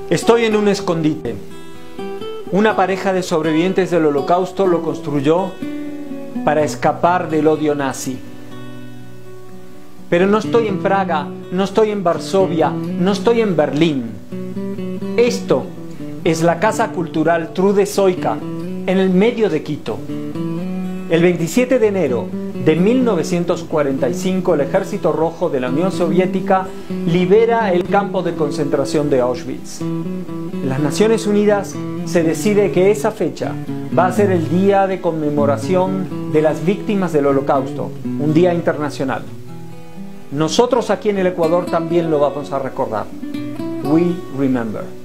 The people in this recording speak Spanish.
Estoy en un escondite. Una pareja de sobrevivientes del Holocausto lo construyó para escapar del odio nazi. Pero no estoy en Praga, no estoy en Varsovia, no estoy en Berlín. Esto es la Casa Cultural Trude Soika, en el medio de Quito. El 27 de enero de 1945, el Ejército Rojo de la Unión Soviética libera el campo de concentración de Auschwitz. En las Naciones Unidas se decide que esa fecha va a ser el día de conmemoración de las víctimas del Holocausto, un día internacional. Nosotros aquí en el Ecuador también lo vamos a recordar. We remember.